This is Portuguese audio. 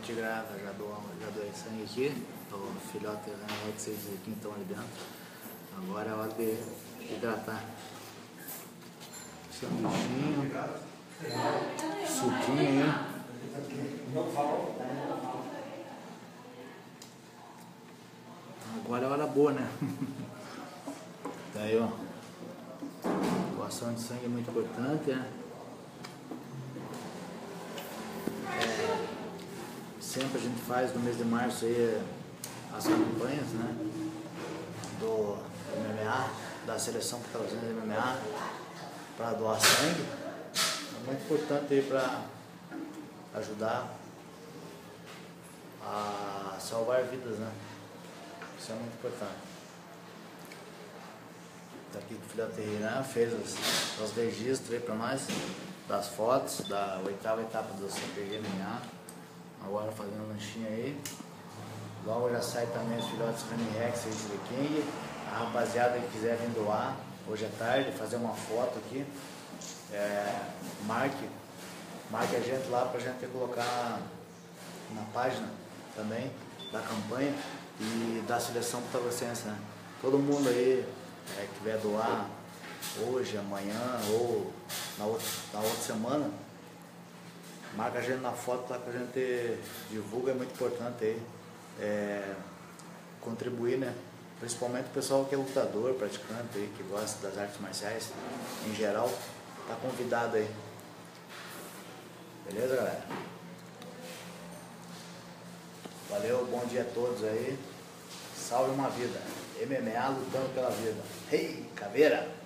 de graça, já doei sangue aqui, o filhote que vocês aqui estão ali dentro. Agora é hora de hidratar. Sanduichinho, suquinho aí. Agora é hora boa, né? Daí, ó, doação de sangue é muito importante, né? Sempre a gente faz no mês de março aí as campanhas, né? Do MMA, da seleção que está usando MMA para doar sangue. É muito importante aí para ajudar a salvar vidas, né? Isso é muito importante. Daqui o filhote Reinan fez os registros aí para nós das fotos da 8ª etapa do CPG MMA. Agora fazendo um lanchinho aí. Logo já sai também os filhotes Running Rex e Chili King. A rapaziada que quiser vir doar hoje à tarde, fazer uma foto aqui, marque a gente lá pra gente colocar na página também da campanha e da seleção Putagocense, né? Todo mundo aí que quiser doar hoje, amanhã ou na outra semana, marca a gente na foto lá que a gente divulga, é muito importante aí contribuir, né? Principalmente o pessoal que é lutador, praticante aí, que gosta das artes marciais em geral, tá convidado aí. Beleza, galera? Valeu, bom dia a todos aí. Salve uma vida. MMA lutando pela vida. Hey, caveira!